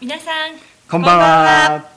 皆さんこんばんは。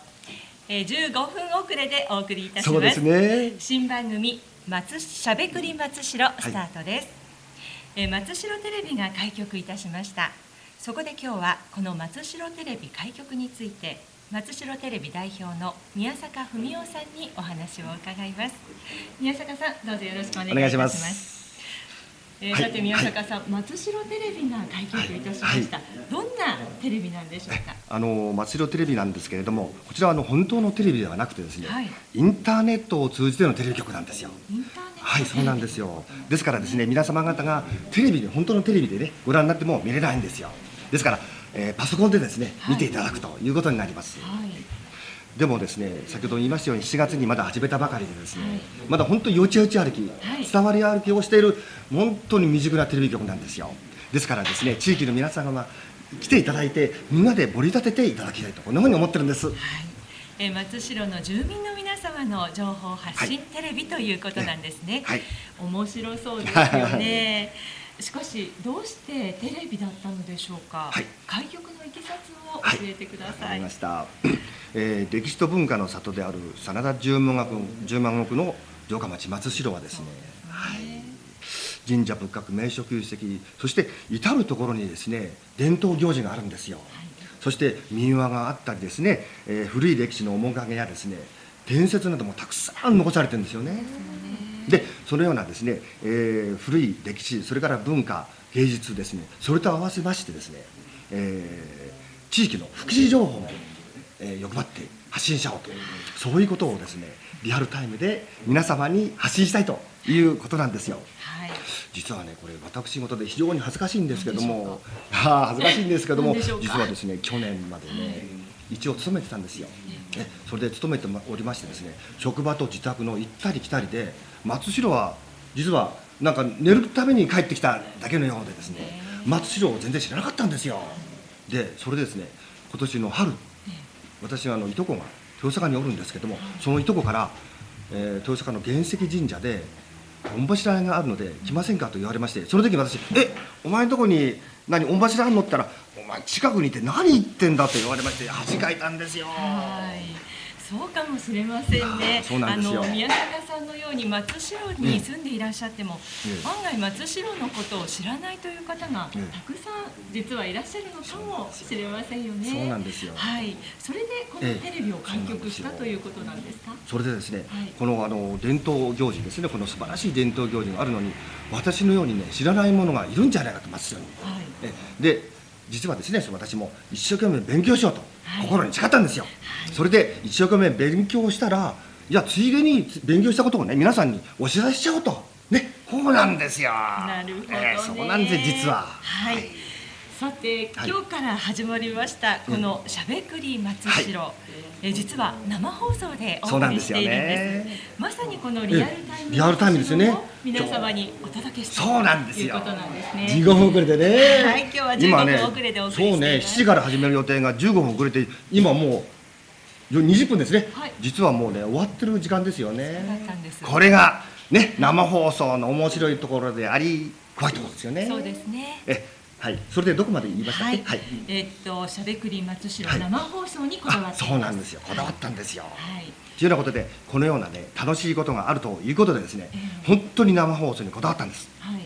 15分遅れでお送りいたします。 そうですね。 新番組しゃべくり松代スタートです。松代テレビが開局いたしました。そこで今日はこの松代テレビ開局について松代テレビ代表の宮坂文夫さんにお話を伺います。宮坂さん、どうぞよろしくお願いいたします。さて宮坂さん、松代テレビが開局いたしました。どんなテレビなんでしょうか。 松代テレビなんですけれども、こちらは本当のテレビではなくてですね、インターネットを通じてのテレビ局なんですよ。 インターネット。 はい、そうなんですよ。ですからですね、皆様方がテレビで本当のテレビでねご覧になっても見れないんですよ。ですから、パソコンでですね見ていただくということになります。でもですね、先ほど言いましたように7月にまだ始めたばかりでですね、まだ本当によちよち歩き、伝わり歩きをしている本当に未熟なテレビ局なんですよ。ですからですね、地域の皆様が来ていただいてみんなで盛り立てていただきたいと、こんなふうに思ってるんです。 松代の住民の皆様の情報発信テレビということなんですね。面白そうですよね。しかしどうしてテレビだったのでしょうか。開局のいきさつを教えてください。 わかりました。歴史と文化の里である真田十万石の城下町松代はですね、神社仏閣名所旧跡、そして至る所にですね伝統行事があるんですよ。そして民話があったりですね、古い歴史の面影やですね伝説などもたくさん残されてるんですよね。でそのようなですね、古い歴史、それから文化芸術ですね、それと合わせましてですね、地域の福祉情報も、欲張って発信しちゃおうと、そういうことをですねリアルタイムで皆様に発信したいということなんですよ。実はね、これ私事で非常に恥ずかしいんですけども、恥ずかしいんですけども、実はですね去年までね一応勤めてたんですよ。それで勤めておりましてですね、職場と自宅の行ったり来たりで、松代は実はなんか寝るために帰ってきただけのようでですね、松代を全然知らなかったんですよ。でそれでですね、今年の春、私はいとこが豊坂におるんですけども、そのいとこから、豊坂の原石神社で御柱があるので来ませんかと言われまして、その時に私お前のとこに何御柱あんのって言ったら、お前近くにいて何言ってんだと言われまして、恥かいたんですよ。 そうかもしれませんね。宮坂さんのように松代に住んでいらっしゃっても、案外松代のことを知らないという方がたくさん実はいらっしゃるのかもしれませんよね。 そうなんですよ。 それでこのテレビを開局したということなんですか。 それでですね、この伝統行事ですね、この素晴らしい伝統行事があるのに、私のようにね知らない者がいるんじゃないかと、松代に。で実はですね、私も一生懸命勉強しようと心に誓ったんですよ。それで一生懸命勉強したら、いやついでに勉強したことをね皆さんにお知らせしちゃおうとね、こうなんですよ。 なるほどね。 そうなんです実は。 さて今日から始まりましたこのしゃべくり松代、実は生放送でお送りしているんです。まさにこのリアルタイムですよね。皆様にお届けしているということなんですね。 15分遅れでね。 今日は15分遅れでお送りしています。 そうね、7時から始める予定が15分遅れて、今もう20分ですね。実はもうね終わってる時間ですよね。これがね生放送の面白いところであり、怖いところですよね。 そうですね。 それでどこまで言いましたっけ。 しゃべくり松代生放送にこだわっています。 そうなんですよ、こだわったんですよ。というようなことで、このようなね楽しいことがあるということでですね、本当に生放送にこだわったんです。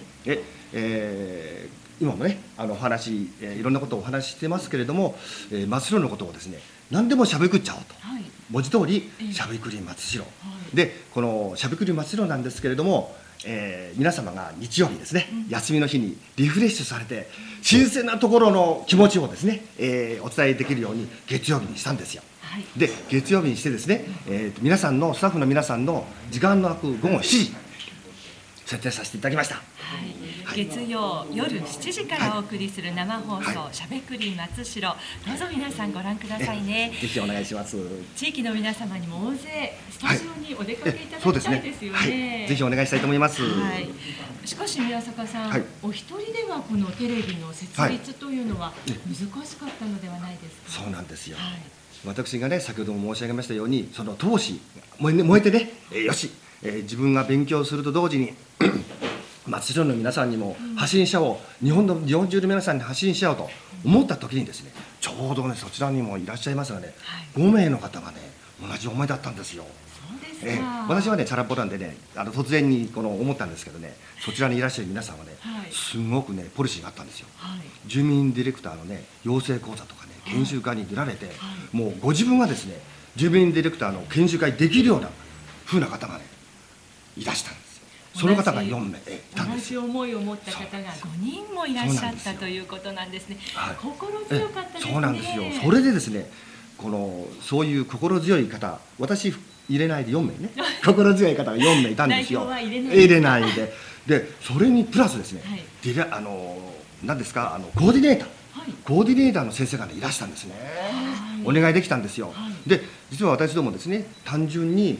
今もねお話、いろんなことをお話ししてますけれども、松代のことをですね何でもしゃべくっちゃおうと、文字通りしゃべくり松代で、このしゃべくり松代なんですけれども、皆様が日曜日ですね、休みの日にリフレッシュされて新鮮なところの気持ちをですね、お伝えできるように月曜日にしたんですよ。で月曜日にしてですね、皆さんのスタッフの皆さんの時間の空く午後7時設定させていただきました。 月曜夜7時からお送りする生放送しゃべくり松代、どうぞ皆さんご覧くださいね。 ぜひお願いします。 地域の皆様にも大勢スタジオにお出かけいただきたいですよね。 ぜひお願いしたいと思います。 しかし宮坂さん、お一人ではこのテレビの設立というのは難しかったのではないですか。 そうなんですよ。私がね先ほども申し上げましたように、その闘志燃えてね、よし、自分が勉強すると同時に松代の皆さんにも発信しちゃおう、日本中の皆さんに発信しちゃおうと思った時にですね、 ちょうどねそちらにもいらっしゃいますがね、 はい、 5名の方がね同じ思いだったんですよ。 そうですか。 私はねチャランポランでね突然に思ったんですけどね、そちらにいらっしゃる皆さんはね、 はい、 すごくねポリシーがあったんですよ。 はい、 住民ディレクターのね養成講座とかね研修会に出られて、 はい、 もうご自分がですね住民ディレクターの研修会できるような風な方がねいらしたんです。その方が4名いたんです。 同じ思いを持った方が5人もいらっしゃったということなんですね。心強かったですね。 そうなんですよ。それでですね、そういう心強い方、私入れないで4名ね、心強い方が4名いたんですよ。 代表は入れないで、でそれにプラスですね、 はい、 何ですかコーディネーター、 はい、 コーディネーターの先生がねいらしたんですね。 はい、 お願いできたんですよ。 はい、 で実は私どもですね単純に、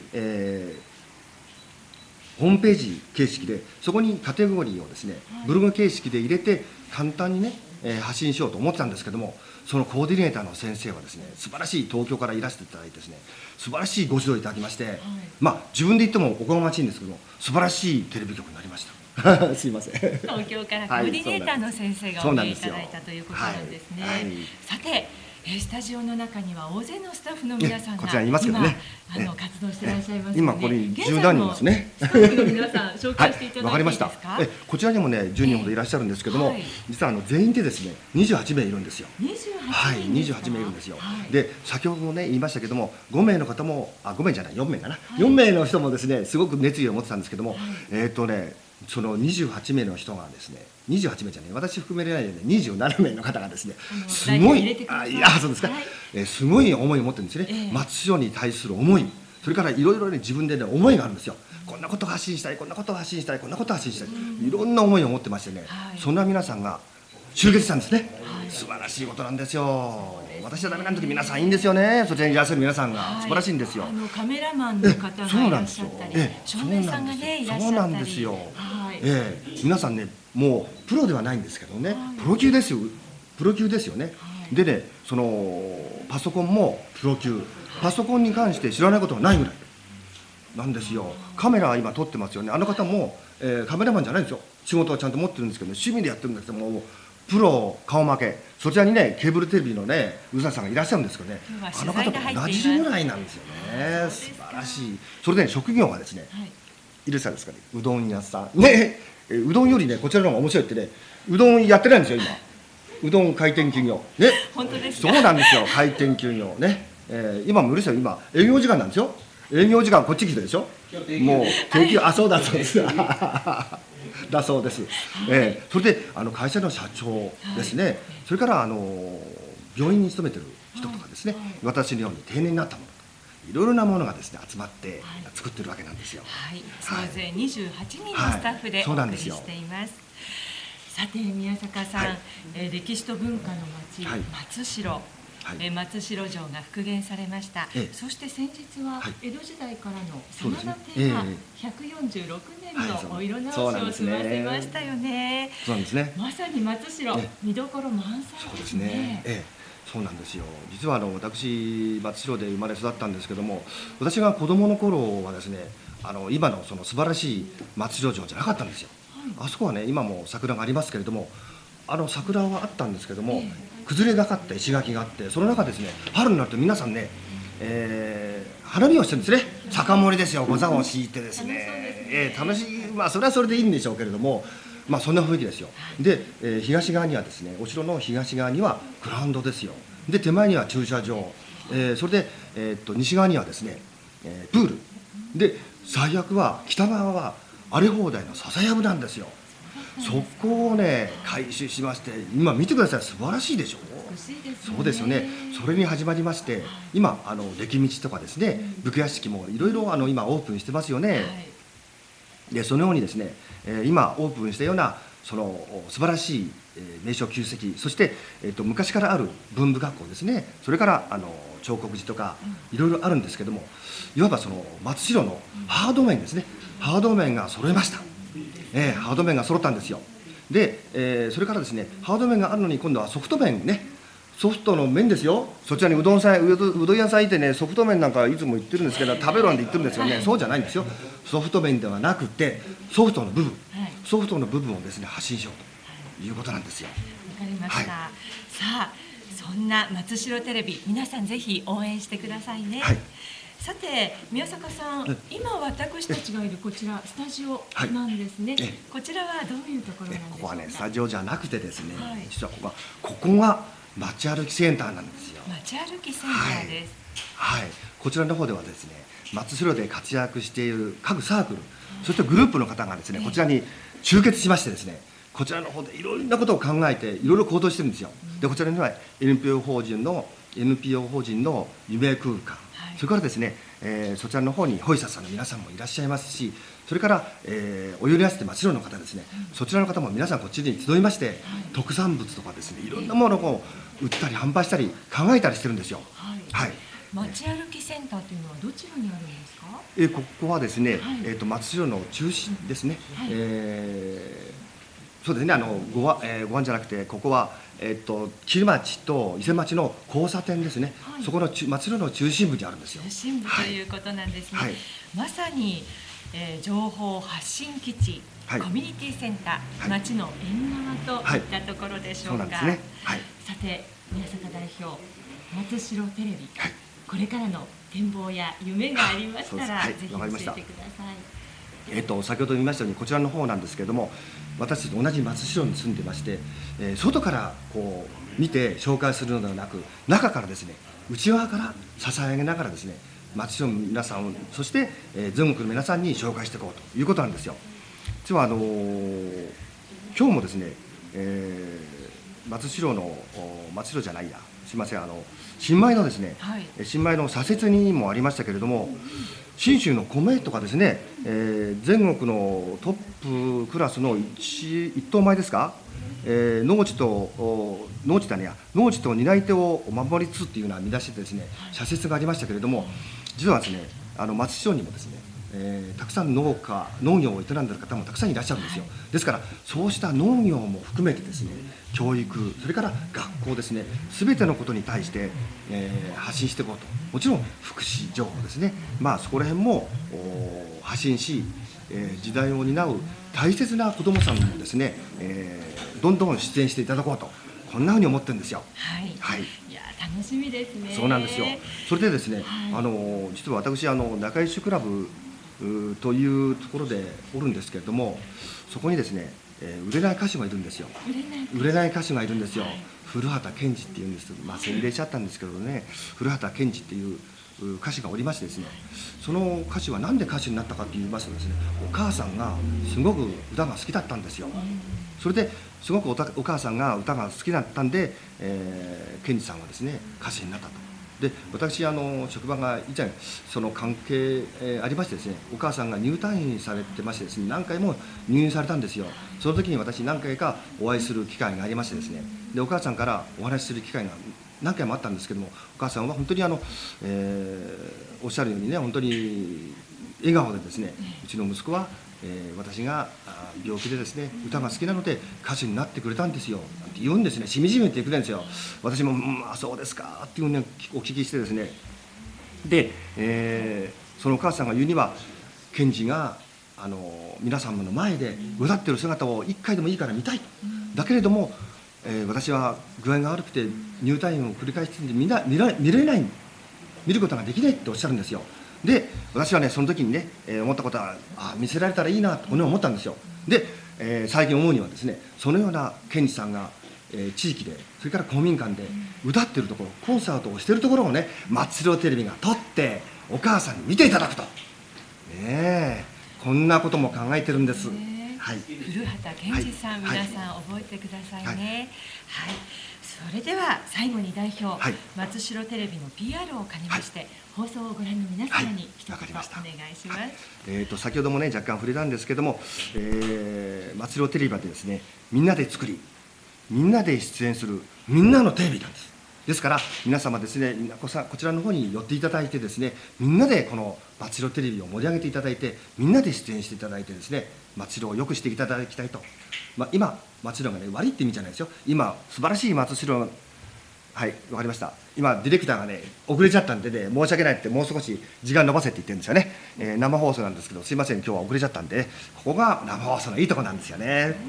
ホームページ形式でそこにカテゴリーをですね、はい、ブログ形式で入れて簡単にね、発信しようと思ってたんですけども、そのコーディネーターの先生はですね素晴らしい東京からいらしていただいてですね素晴らしいご指導いただきまして、はい、まあ自分で言ってもおこがましいんですけども素晴らしいテレビ局になりました。すいません。 東京からコーディネーターの先生がお見えいただいたということなんですね。はいはい、さてスタジオの中には大勢のスタッフの皆さんがこちらにいますけどね、 活動していらっしゃいますので、 今これ10何人いますね。 スタッフの皆さん紹介していただいていいですか。 わかりました。こちらにもね10人ほどいらっしゃるんですけども、はい、実は全員でですね28名いるんですよ。はい、28名いるんですよ。はい、で先ほどもね言いましたけども5名の方も5名じゃない4名かな、はい、4名の人もですねすごく熱意を持ってたんですけども、はい、その28名の人がですね28名じゃない私含めれないよね27名の方がですねすごいそうですか、はい、すごい思いを持ってるんですね、松代に対する思い、それからいろいろね自分でね思いがあるんですよ。こんなことを発信したい、こんなことを発信したい、こんなことを発信したい、いろんな思いを持ってましてね、はい、そんな皆さんが集結したんですね、はい、素晴らしいことなんですよ。私はダメな時皆さんいいんですよね。そちらにいらっしゃる皆さんが、はい、素晴らしいんですよ。 カメラマンの方がいらっしゃったり、照明さんがねいらっしゃったり、そうなんですよ。はい、 皆さんねもうプロではないんですけどね、はい、プロ級ですよ。プロ級ですよね。はい、でねそのパソコンもプロ級、パソコンに関して知らないことがないぐらいなんですよ。カメラ今撮ってますよね。あの方も、カメラマンじゃないんですよ。仕事はちゃんと持ってるんですけど、趣味でやってるんですけどもプロ顔負け、そちらにねケーブルテレビのね宇佐さんがいらっしゃるんですけどね、あの方と同じぐらいなんですよね。素晴らしい。それで、ね、職業がですね、はい、いるさですかね、うどん屋さんね、うどんよりねこちらの方が面白いってね、うどんやってないんですよ今。うどん開店休業ね。 本当ですか。 そうなんですよ、開店休業ね、今もうるさい、今営業時間なんですよ。営業時間こっち来てるでしょ。もう定休、そうだそうですだそうです。それで会社の社長ですね、はい、それから病院に勤めてる人とかですね、はい、私のように定年になったものといろいろなものがですね集まって作ってるわけなんですよ。 はい、総勢28人のスタッフでお送りしています。さて宮坂さん、はい、歴史と文化の町、はい、松代、はい、松代城が復元されました。そして先日は江戸時代からの真田邸が146年のお色直しを済ませましたよね。 そうなんですね。 まさに松代、見どころ満載ですね。 そうなんですよ。実は私松代で生まれ育ったんですけども、私が子供の頃はですね今のその素晴らしい松代城じゃなかったんですよ。あそこはね今も桜がありますけれども、桜はあったんですけども、崩れがかった石垣があって、その中ですね春になると皆さんね、花見をしてるんですね。酒盛りですよ。ご座を敷いてですね、楽しい、それはそれでいいんでしょうけれども、そんな雰囲気ですよ。で、東側にはですね、お城の東側にはグラウンドですよ。で手前には駐車場、それで、西側にはですね、プールで、最悪は北側は荒れ放題の笹やぶなんですよ。そこをね改修しまして、今見てください、素晴らしいでしょ。そうですよね。それに始まりまして、今出来道とかですね、武家屋敷もいろいろ今オープンしてますよね。でそのようにですね、今オープンしたようなその素晴らしい名所旧跡、そして、昔からある文部学校ですね、それから彫刻寺とかいろいろあるんですけども、いわばその松代のハード面ですね、ハード面が揃えました。ハード面が揃ったんですよ。で、それからですね、ハード面があるのに今度はソフト面ね、ソフトの麺ですよ。そちらにうどん屋さんいてね、ソフト麺なんかいつも言ってるんですけど、食べろなんて言ってるんですよね。そうじゃないんですよ。ソフト麺ではなくてソフトの部分、ソフトの部分をですね発信しようということなんですよ。 わかりました。さあそんな松代テレビ、皆さんぜひ応援してくださいね。さて宮坂さん、今私たちがいるこちらスタジオなんですね。こちらはどういうところなんでしょうか。 ここはねスタジオじゃなくてですね、実はここが街歩きセンターなんですよ。 街歩きセンターです。 こちらの方ではですね、松代で活躍している各サークル、そしてグループの方がですね、こちらに集結しましてですね、こちらの方でいろんなことを考えていろいろ行動してるんですよ。でこちらには NPO 法人の夢空間、それからですね、そちらの方にホイサさんの皆さんもいらっしゃいますし、それから、お寄り合わせて松代の方ですね、そちらの方も皆さんこっちに集いまして、特産物とかですね、いろんなものを売ったり販売したり考えたりしてるんですよ。 街歩きセンターというのはどちらにあるんですか。 ここはですね、松代の中心ですね。そうですね、ご案じゃなくて、ここは木町と伊勢町の交差点ですね。そこの松代の中心部にあるんですよ。 中心部ということなんですね。まさに、情報発信基地、コミュニティセンター、町の縁側といったところでしょうか。さて宮坂代表、松代テレビ、これからの展望や夢がありましたら、ぜひ教えてください。 先ほど言いましたように、こちらの方なんですけれども、私と同じ松代に住んでまして、外からこう見て紹介するのではなく、中からですね、内側から支え上げながらですね、松代の皆さんを、そして、全国の皆さんに紹介していこうということなんですよ。実は今日もですね、松代じゃないや、すみません、新米のですね、新米の左折にもありましたけれども、信州の米とかですね、全国のトップクラスの一等米ですか、農地と担い手を守りつつっていうような見出しでですね、社説がありましたけれども、実はですね、松代にもですね、たくさん農業を営んでいる方もたくさんいらっしゃるんですよ。ですからそうした農業も含めてですね、教育、それから学校ですね、全てのことに対して、発信していこうと。もちろん福祉情報ですね、そこら辺も発信し、時代を担う大切な子どもさんにもですね、どんどん出演していただこうと、こんなふうに思ってるんですよ。 いや楽しみですね。 そうなんですよ。それでですね、実は私仲良しクラブというところでおるんですけれども、そこにですね、売れない歌手がいるんですよ。売れない歌手がいるんですよ。古畑健二っていうんです。洗礼しちゃったんですけどね、古畑健二っていう歌手がおりましてですね、その歌手は何で歌手になったかと言いますとですね、お母さんがすごく歌が好きだったんですよ。それですごくお母さんが歌が好きだったんで、健二さんはですね歌手になったと。で私職場が以前その関係、ありましてですね、お母さんが入退院されてましてですね、何回も入院されたんですよ。その時に私何回かお会いする機会がありましてですね、でお母さんからお話しする機会が何回もあったんですけども、お母さんは本当におっしゃるようにね、本当に笑顔でですね、うちの息子は私が病気でですね歌が好きなので歌手になってくれたんですよって言うんですね。しみじみって言ってくれるんですよ。私もそうですかっていうふうにお聞きしてですね、で、そのお母さんが言うには、健二が皆様の前で歌ってる姿を一回でもいいから見たい、だけれども、私は具合が悪くて入退院を繰り返して見れない、見ることができないっておっしゃるんですよ。で私はね、その時にね、思ったことは見せられたらいいなと思ったんですよ。で、最近思うにはですね、そのような健二さんが、地域で、それから公民館で歌ってるところ、コンサートをしてるところをね、松代テレビが撮ってお母さんに見ていただくと、こんなことも考えてるんです。 古畑健二さん、皆さん覚えてくださいね。それでは最後に代表、松代テレビの PR を兼ねまして、放送をご覧の皆様に一言お願いします。 先ほどもね若干触れたんですけども、松代テレビはですね、みんなで作り、みんなで出演するみんなのテレビなんです。ですから皆様ですね、こちらの方に寄っていただいてですね、みんなでこの松代テレビを盛り上げていただいて、みんなで出演していただいてですね、松代を良くしていただきたいと。今松代がね悪いって意味じゃないですよ。今素晴らしい松代、わかりました。今ディレクターがね遅れちゃったんでね、申し訳ないって、もう少し時間延ばせって言ってるんですよね。生放送なんですけど、すいません今日は遅れちゃったんで、ここが生放送のいいとこなんですよね。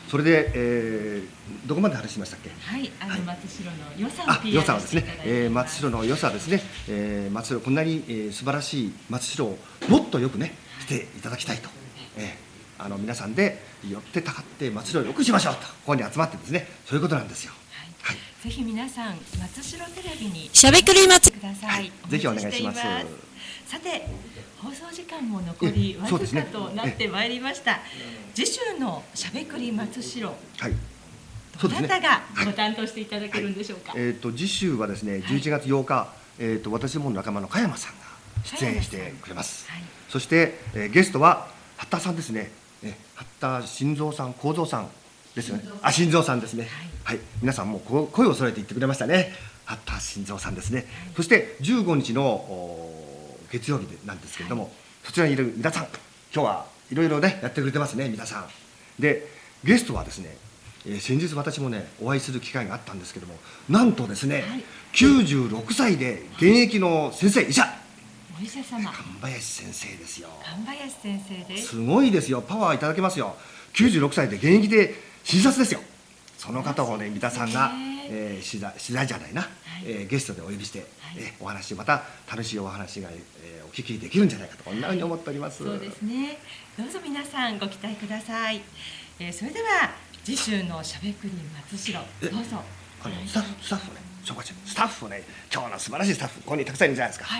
それで、どこまで話しましたっけ？ はい、松代の良さを良 PR さはですしていただいてね、 います。 松代の良さですね、松代こんなに、素晴らしい松代をもっとよくねしていただきたいと、皆さんで寄ってたかって松代をよくしましょうとここに集まってですね、そういうことなんですよ。 はい、ぜひ皆さん松代テレビにしゃべくり松ください。 はい、ぜひお願いします。 さて、放送時間も残りわずかとなってまいりました。次週のしゃべくり松代、 はい、 どなたがご担当していただけるんでしょうか。 次週はですね、11月8日、私どもの仲間の加山さんが出演してくれます。そして、ゲストは八田さんですね。八田新蔵さん、幸三さんですよね。新蔵さんですね。はい、皆さんもう声を揃えて言ってくれましたね。八田新蔵さんですね。そして15日の月曜日なんですけれども、そちらにいる皆さん、今日はいろいろねやってくれてますね、皆さん。で、ゲストはですね、先日私もねお会いする機会があったんですけども、なんとですね、96歳で現役の先生、医者、 お医者様、 神林先生ですよ。 神林先生です。 すごいですよ。パワーいただけますよ。96歳で現役で診察ですよ。その方をね、三田さんが、取材じゃないな、ゲストでお呼びして、お話、また楽しいお話が、お聞きできるんじゃないかと、こんなふうに思っております。 そうですね。どうぞ皆さんご期待ください。それでは次週のしゃべくり松代、どうぞ。 スタッフね、スタッフね、今日の素晴らしいスタッフ、ここにたくさんいるじゃないですか。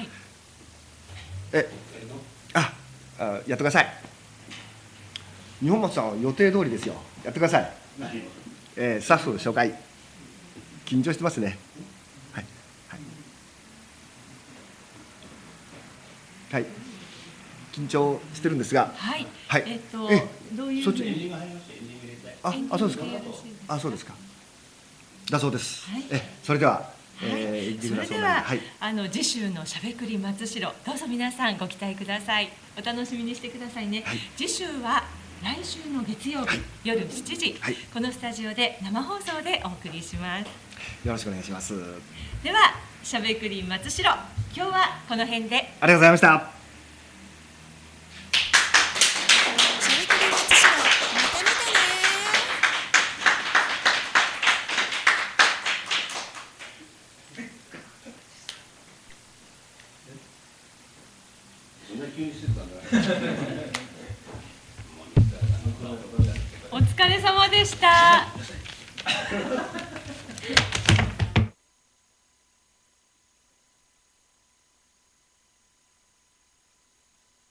やってください。日本松さんは予定通りですよ。やってください。スタッフ紹介。緊張してますね。はい。はい。緊張してるんですが。 はい。 はい。 どういうふうに。 そうですか。そうですか。だそうです。それでは。 それでは、次週のしゃべくり松代、どうぞ皆さんご期待ください。お楽しみにしてくださいね。次週は来週の月曜日、夜7時、このスタジオで生放送でお送りします。 よろしくお願いします。 では、しゃべくり松代、今日はこの辺で。 ありがとうございました。 お疲れ様でした。